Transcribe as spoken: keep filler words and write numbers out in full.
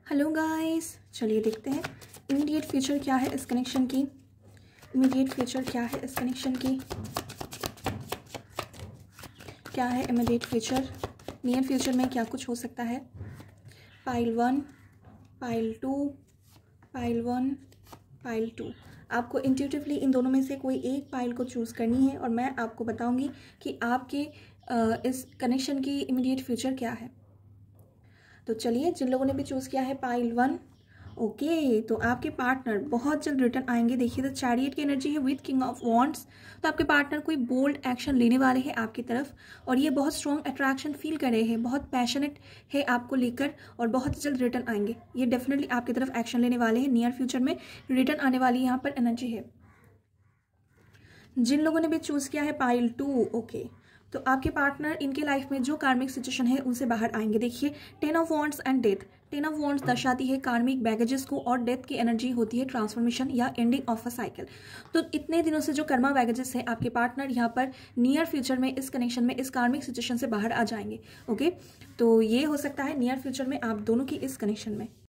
Hello guys, चलिए देखते हैं इमीडिएट फ्यूचर क्या है इस कनेक्शन की। इमीडिएट फ्यूचर क्या है इस कनेक्शन की क्या है इमीडिएट फ्यूचर, नियर फ्यूचर में क्या कुछ हो सकता है। Pile one, pile two, pile one, pile two. आपको इंट्यूटिवली इन दोनों में से कोई एक पाइल को चूज़ करनी है और मैं आपको बताऊंगी कि आपके इस कनेक्शन की इमीडिएट फ्यूचर क्या है। तो चलिए, जिन लोगों ने भी चूज़ किया है पाइल वन, ओके, तो आपके पार्टनर बहुत जल्द रिटर्न आएंगे। देखिए तो चैरियट की एनर्जी है विद किंग ऑफ वॉन्ड्स। तो आपके पार्टनर कोई बोल्ड एक्शन लेने वाले हैं आपकी तरफ और ये बहुत स्ट्रॉन्ग अट्रैक्शन फील कर रहे हैं, बहुत पैशनेट है आपको लेकर और बहुत जल्द रिटर्न आएंगे। ये डेफिनेटली आपकी तरफ एक्शन लेने वाले हैं, नियर फ्यूचर में रिटर्न आने वाली यहाँ पर एनर्जी है। जिन लोगों ने भी चूज़ किया है पाइल टू, ओके, तो आपके पार्टनर इनके लाइफ में जो कार्मिक सिचुएशन है उनसे बाहर आएंगे। देखिए ten of wands and death. Ten of wands दर्शाती है कार्मिक बैगेजेस को और डेथ की एनर्जी होती है ट्रांसफॉर्मेशन या एंडिंग ऑफ अ साइकिल। तो इतने दिनों से जो कर्मा बैगेजेस है आपके पार्टनर यहाँ पर नियर फ्यूचर में इस कनेक्शन में इस कार्मिक सिचुएशन से बाहर आ जाएंगे। ओके, तो ये हो सकता है नियर फ्यूचर में आप दोनों की इस कनेक्शन में।